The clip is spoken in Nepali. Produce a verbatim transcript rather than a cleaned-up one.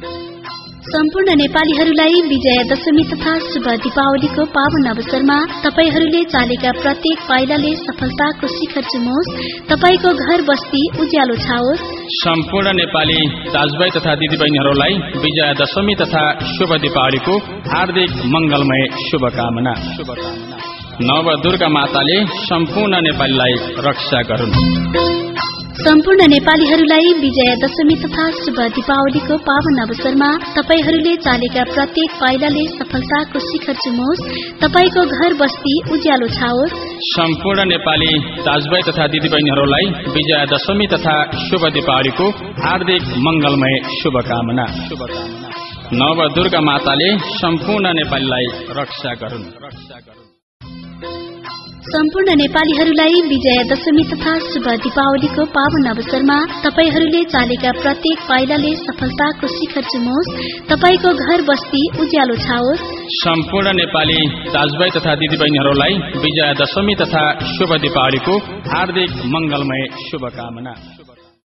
सम्पूर्ण नेपालीहरूलाई विजयादशमी तथा शुभ दीपावलीको पावन अवसरमा तपाईहरूले चालेका प्रत्येक पाइलाले सफलताको शिखर चुमोस्, तपाईको घर बस्ती उज्यालो छाओस्। सम्पूर्ण नेपाली दाजुभाइ तथा दिदीबहिनीहरूलाई विजयादशमी तथा शुभ दीपावलीको हार्दिक मंगलमय शुभकामना। नव दुर्गा माताले सम्पूर्ण नेपालीलाई रक्षा गरून्। सम्पूर्ण नेपालीहरूलाई विजयादशमी तथा शुभ दीपावलीको पावन अवसरमा तपाईहरूले चालेका प्रत्येक पाइलाले सफलताको शिखर चुमोस्, तपाईको घर बस्ती उज्यालो छाओस्। सम्पूर्ण नेपाली दाजुभाइ तथा दिदीबहिनीहरूलाई विजयादशमी तथा शुभ दीपावलीको हार्दिक मंगलमय शुभकामना। नव दुर्गा माताले सम्पूर्ण नेपालीलाई रक्षा गरून्। सम्पूर्ण नेपालीहरूलाई विजयादशमी तथा शुभ दीपावलीको पावन अवसरमा तपाईहरूले चालेका प्रत्येक पाइलाले सफलताको शिखर चुमोस्, तपाईको घर बस्ती उज्यालो छाओस्। सम्पूर्ण नेपाली दाजुभाइ तथा दिदीबहिनीहरूलाई विजयादशमी तथा शुभ दीपावलीको हार्दिक मंगलमय शुभकामना।